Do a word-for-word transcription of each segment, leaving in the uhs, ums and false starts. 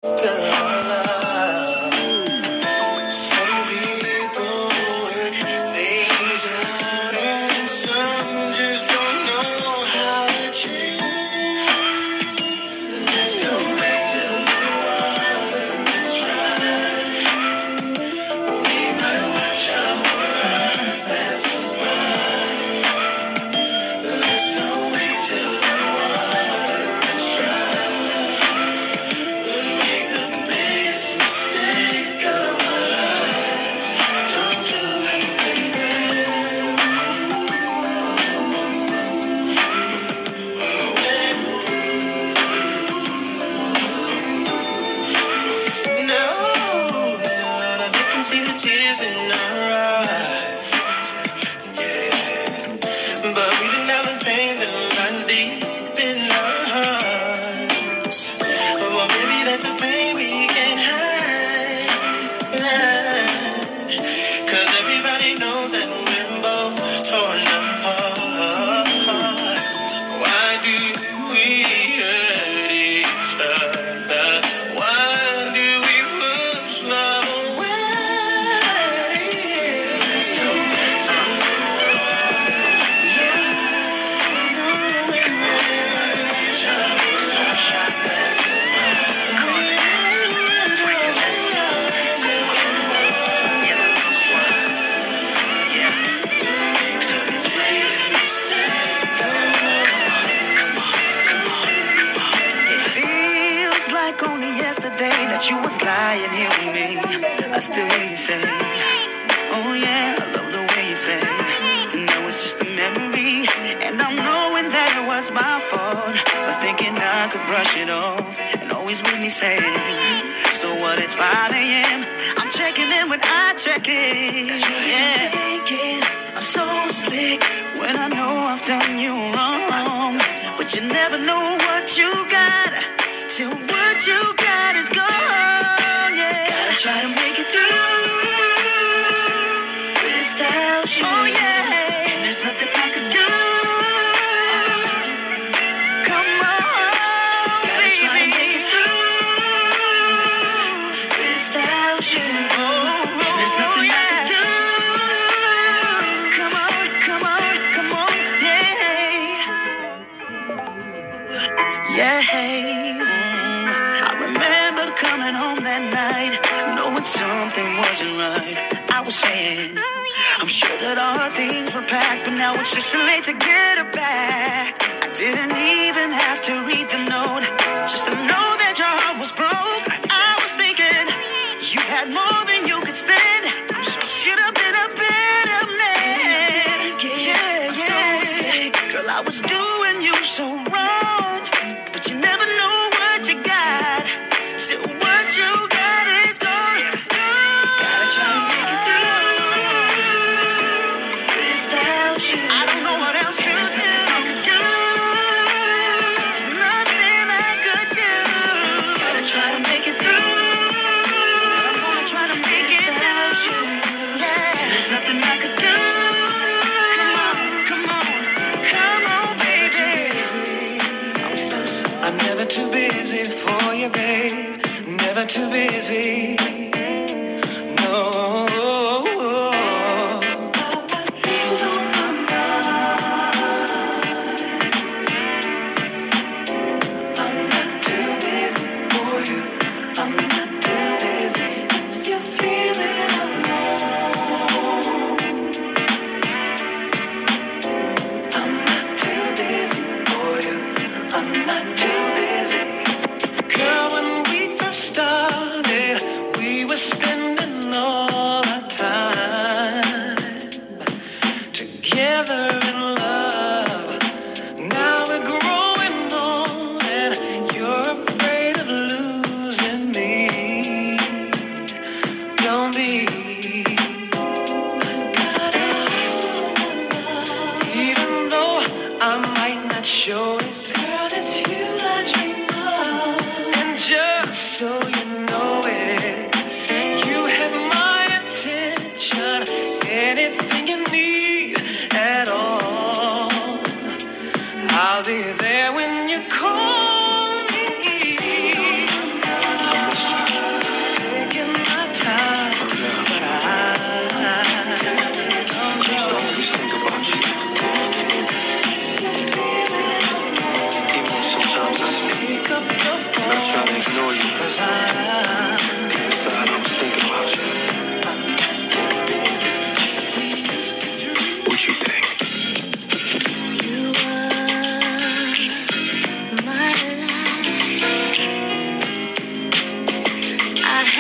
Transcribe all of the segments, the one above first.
Some people work things out and some just don't know how to change. Let's go back to the water and try. We might watch our lives pass us by. Let's go back to the water and try. We'll make the biggest mistake of our lives. Don't do it, baby. No, they can see the tears in our eyes. Yeah, but we didn't have the pain that runs deep in our hearts. Well, maybe that's a pain we can't hide. Cause everybody knows that we're both torn apart. Why do we hurt each other? Why do we push love away? Let's go back to Feels like only yesterday that you was lying here with me. I still hear you say, oh yeah, I love the way you say. And that was just a memory, and I'm knowing that it was my fault, but thinking I could brush it off and always make me say, so what? It's five a.m. I'm checking in when I check in. Yeah, thinking I'm so slick when I know I've done you wrong, but you never know what you got till what you got is gone. Yeah, gotta try to make it through without you. Oh yeah, and there's nothing I could do. Come on, gotta baby, try to make it through without you. Oh, and there's nothing yeah. I could do. Come on, come on, come on, yeah, yeah. Mm. I remember coming home that night, knowing something wasn't right. I was saying, I'm sure that all our things were packed, but now it's just too late to get it back. I didn't even have to read the note, just to know that your heart was broke. I was thinking you had more than you could stand. Should have been a better man. Yeah, yeah. Girl, I was doing you so wrong, but you never know what you got till what you got is gone. Gotta try to make it through without you. I don't know what else to do. I could do. There's nothing I could do. Gotta try to make it through. I wanna try to make it without you. Yeah, there's nothing I could do. Come on, come on, come on, baby. I'm so sorry. I'm never too busy for you, babe. Never too busy. No. Things on my mind. I'm not too busy for you. I'm not too busy. If you're feeling alone, I'm not too busy for you. I'm not too busy. Girl, when we first started, we were spending all our time together in love. Now we're growing old and you're afraid of losing me.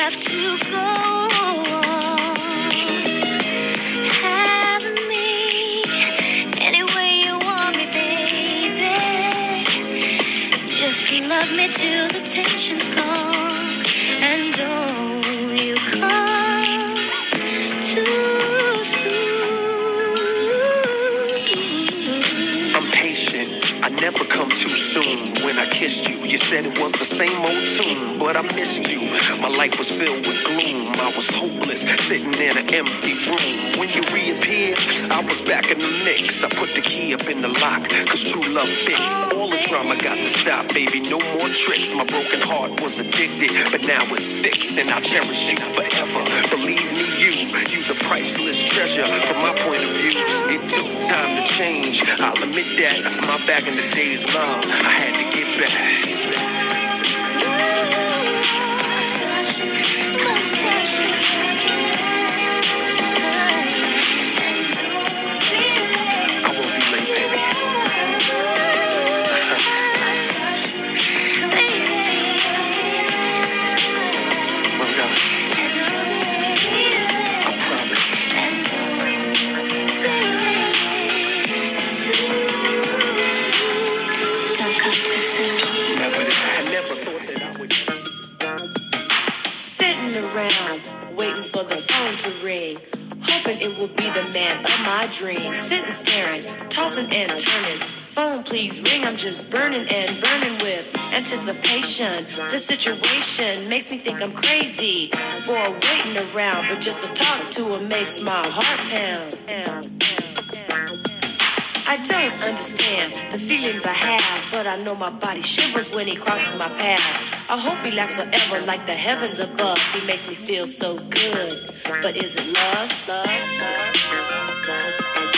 have to go on. Have me any way you want me, baby. Just love me till the tension's gone. And don't you come too soon. I'm patient, I never come too soon. When I kissed you, you said it was the same old tune, but I missed you. My life was filled with gloom, I was hopeless, sitting in an empty room. When you reappeared, I was back in the mix. I put the key up in the lock, cause true love fits. All the drama got to stop, baby, no more tricks. My broken heart was addicted, but now it's fixed, and I'll cherish you forever. Believe me, you, you's a priceless treasure. From my point of view, it took time to change, I'll admit that. My back in the days love, I had to get back. Waiting for the phone to ring, hoping it will be the man of my dreams. Sitting staring, tossing and turning. Phone please ring, I'm just burning and burning with anticipation. The situation makes me think I'm crazy for waiting around, but just to talk to her makes my heart pound. I don't understand the feelings I have, but I know my body shivers when he crosses my path. I hope he lasts forever like the heavens above. He makes me feel so good, but is it love? Love? Love?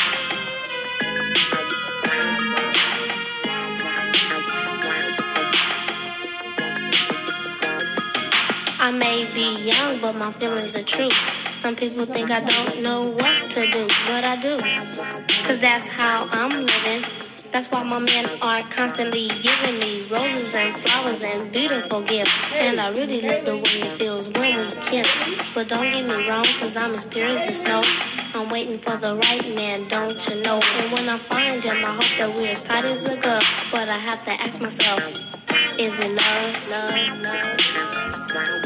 I may be young, but my feelings are true. Some people think I don't know what to do, but I do. Cause that's how I'm living. That's why my men are constantly giving me roses and flowers and beautiful gifts. And I really like the way it feels when we kiss. But don't get me wrong, cause I'm as pure as the snow. I'm waiting for the right man, don't you know? And when I find him, I hope that we're as tight as a glove. But I have to ask myself, is it love, love, love?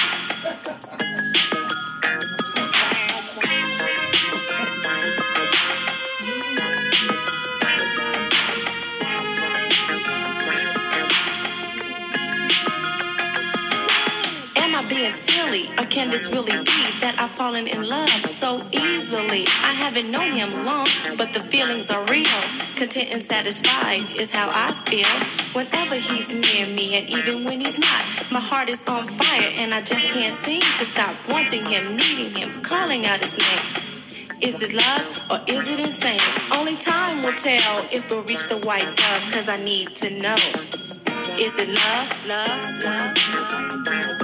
Being silly, or can this really be that I've fallen in love so easily? I haven't known him long, but the feelings are real. Content and satisfied is how I feel whenever he's near me, and even when he's not. My heart is on fire, and I just can't seem to stop wanting him, needing him, calling out his name. Is it love or is it insane? Only time will tell if we'll reach the white dove, cause I need to know. Is it love, love, love, love?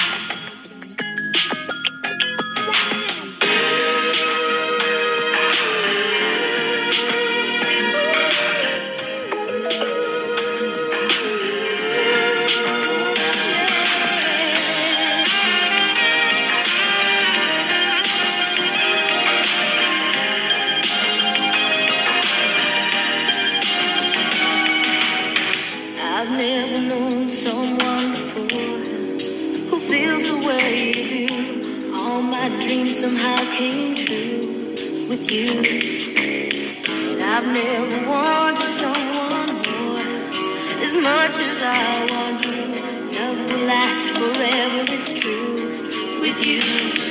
I've never known someone before who feels the way you do. All my dreams somehow came true with you. And I've never wanted someone more as much as I want you. Love will last forever, it's true with you.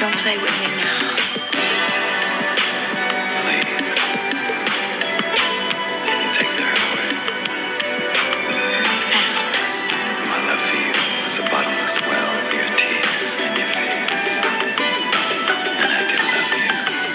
Don't play with me now. Please. Take the hurt away. My love for you is a bottomless well of your tears and your fears. And I do love you.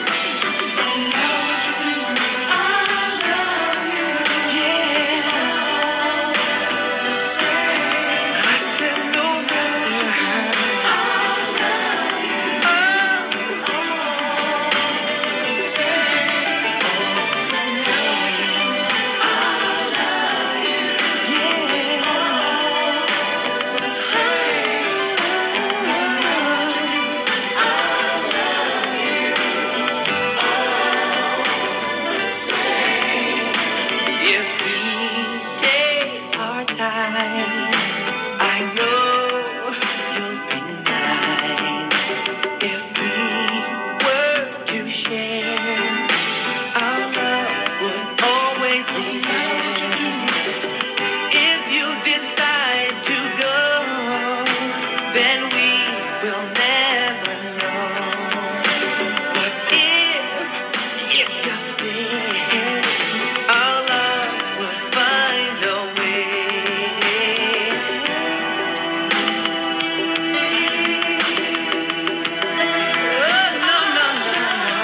If we take our time, I know you'll be mine. If we were to share, our love would always be there. If you decide to go, then we will never know. But if, if you stay, our love would find a way. Oh, no, no, no,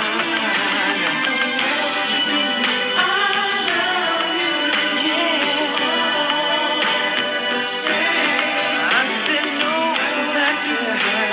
I said no back to her.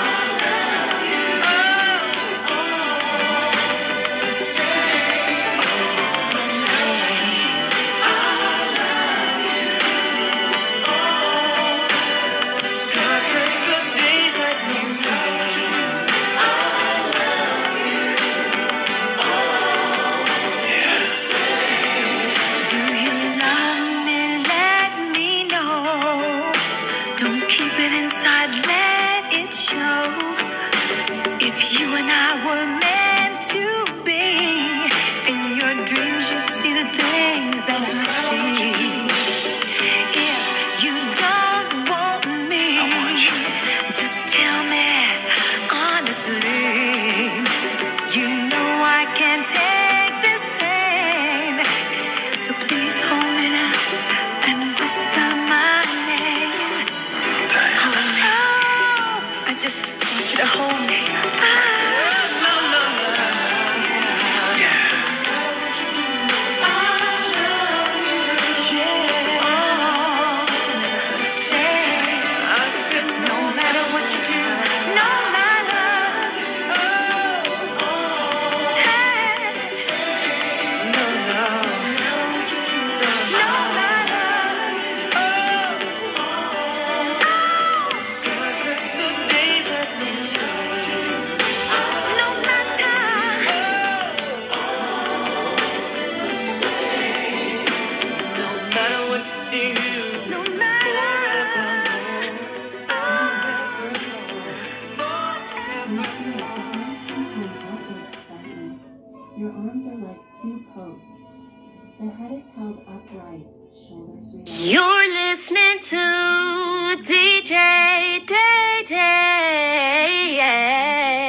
Do you love me? Let me know. Don't keep it inside, let it show. If you and I were meant to be, in your dreams you'd see the things that I see. If you don't want me, I want you. just tell me honestly. You know I can't take this pain, so please hold me now and whisper my name. Diana. Oh, I just want you to hold me. Ah, no, no, no. Yeah. Yeah. Oh, say, I said no matter what you do, no matter. Oh, hey. No, no. No matter. The day that we no matter. No matter what you do, no matter. Your arms are like two posts. The head is held upright, shoulders relaxed. You're listening to D J Day Day.